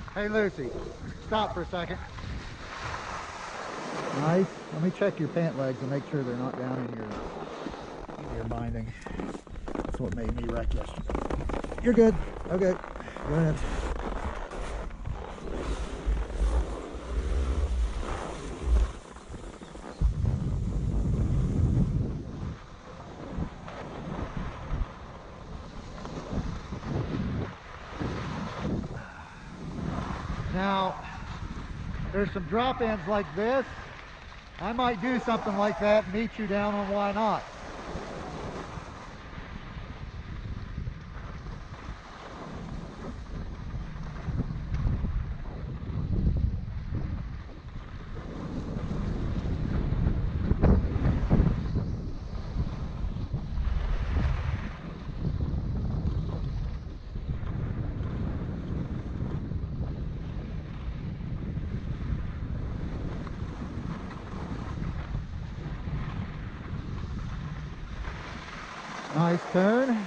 Hey Lucy, stop for a second. Nice. Let me check your pant legs and make sure they're not down in your binding. That's what made me wreck yesterday. You're good. Okay. Go ahead. Now, there's some drop-ins like this. I might do something like that and meet you down on Why Not. Nice turn.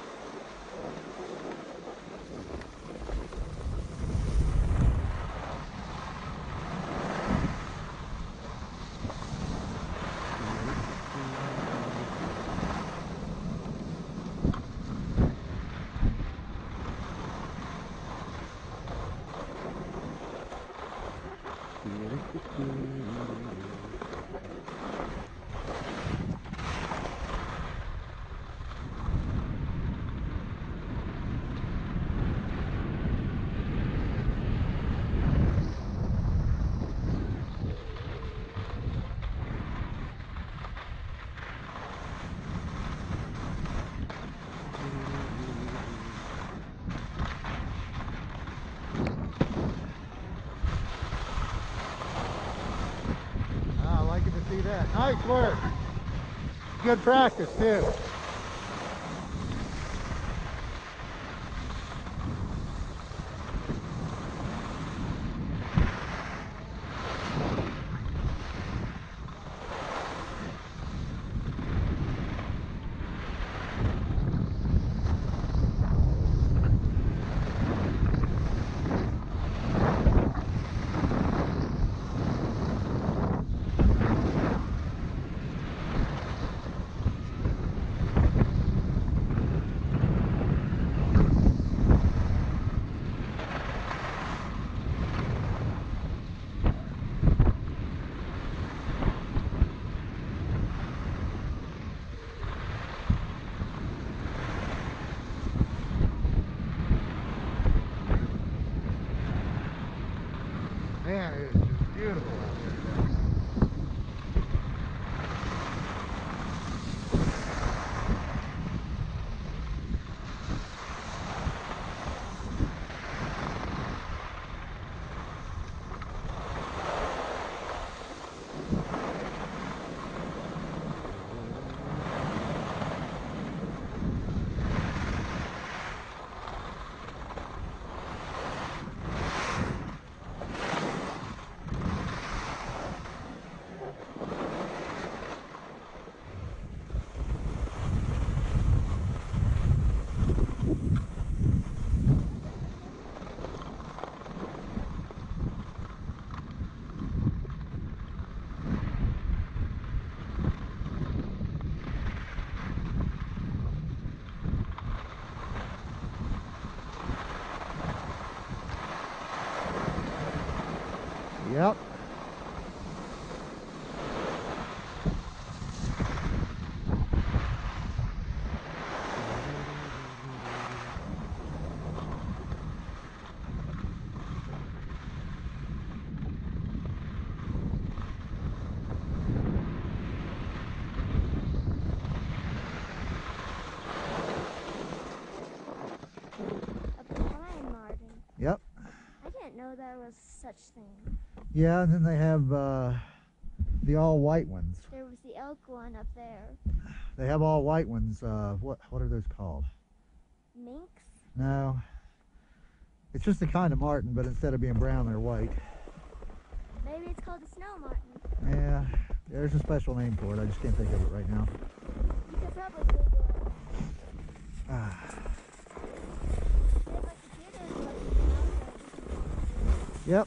I like it to see that. Nice work. Good practice too. Man, it is just beautiful out there today. Yep. A pine marten. Yep. I didn't know there was such thing. Yeah, and then they have the all white ones. There was the elk one up there. They have all white ones. What are those called? Minks? No. It's just a kind of marten, but instead of being brown, they're white. Maybe it's called a snow marten. Yeah, there's a special name for it. I just can't think of it right now. You could probably Google it. Ah. They have like potatoes like in the mountains. Yep.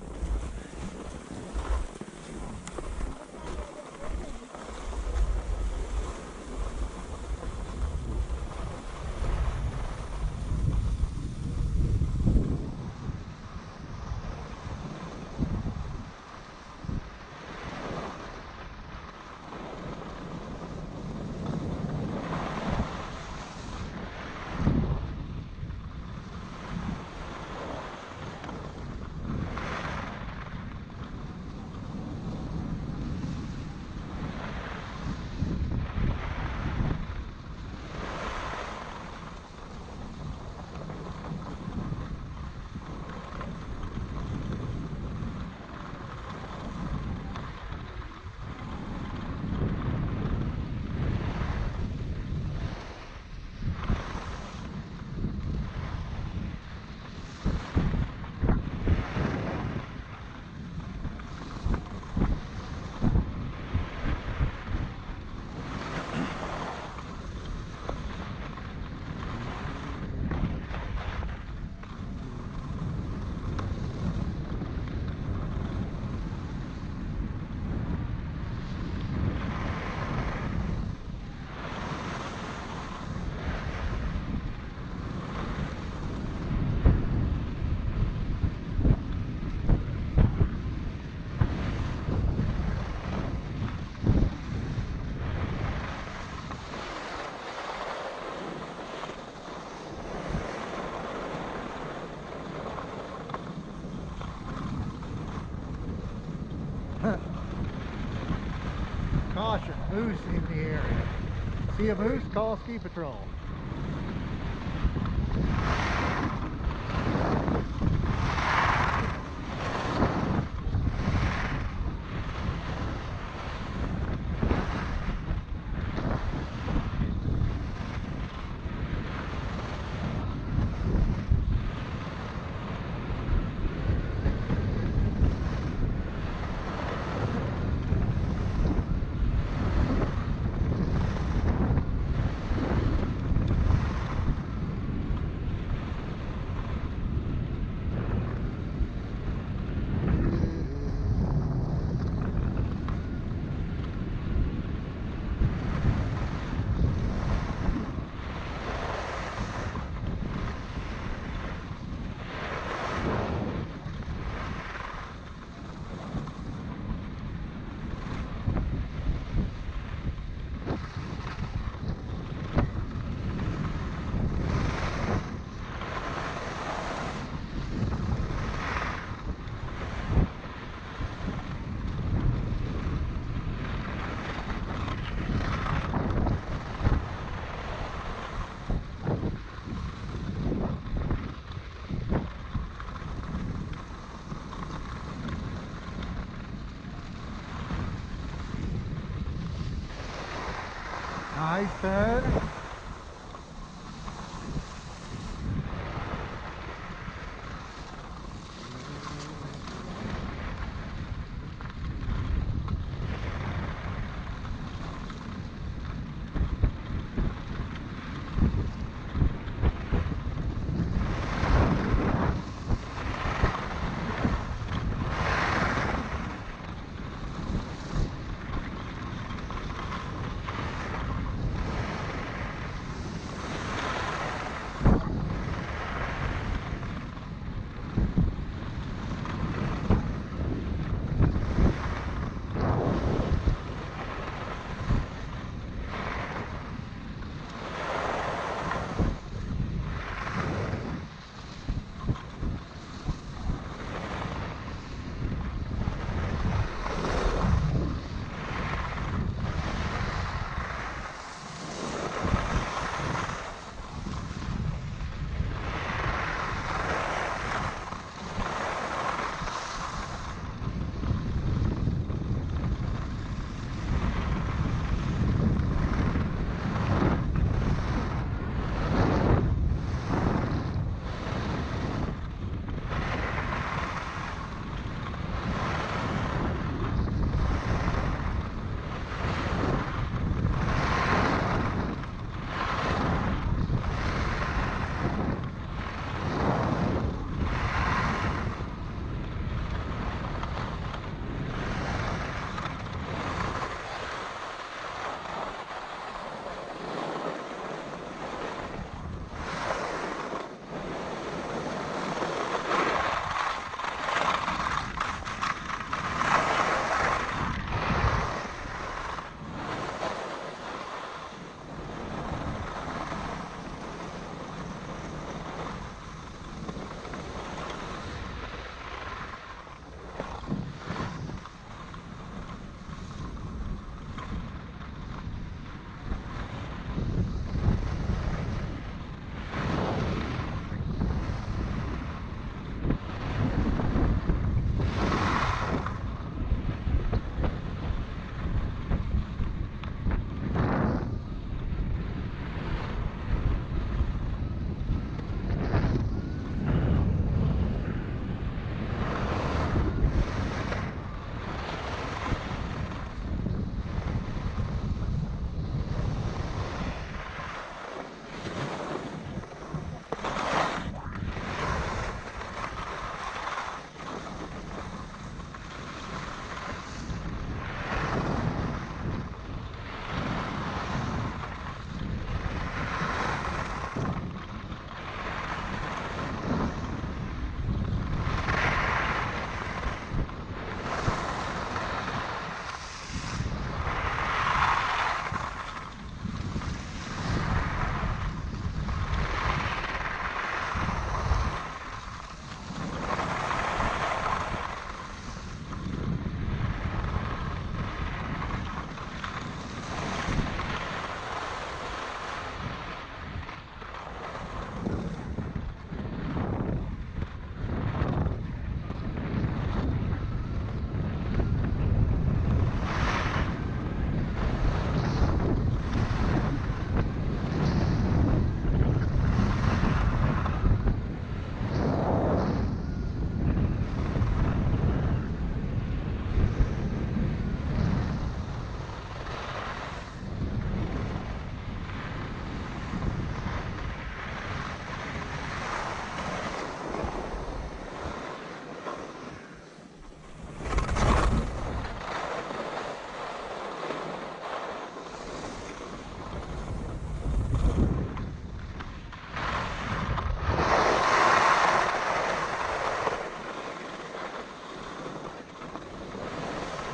Caution, moose in the area. See a moose? Call ski patrol.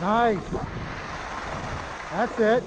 Nice. That's it.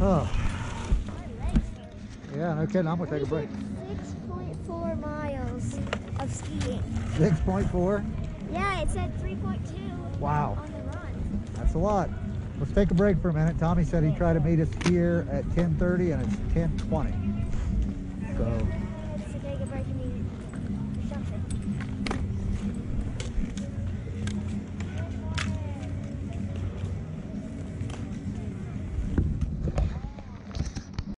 Oh, My legs hurt. yeah, no kidding. I'm gonna take a break. 6.4 miles of skiing. 6.4. Yeah, it said 3.2 Wow, on the run. that's a lot. Let's take a break for a minute. Tommy said he'd try to meet us here at 10:30 and it's 10:20. So